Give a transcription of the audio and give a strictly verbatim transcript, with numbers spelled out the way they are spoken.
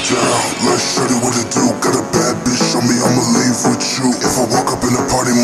Yeah, let's show you what to do. Got a bad bitch, show me I'ma leave with you. If I walk up in a party,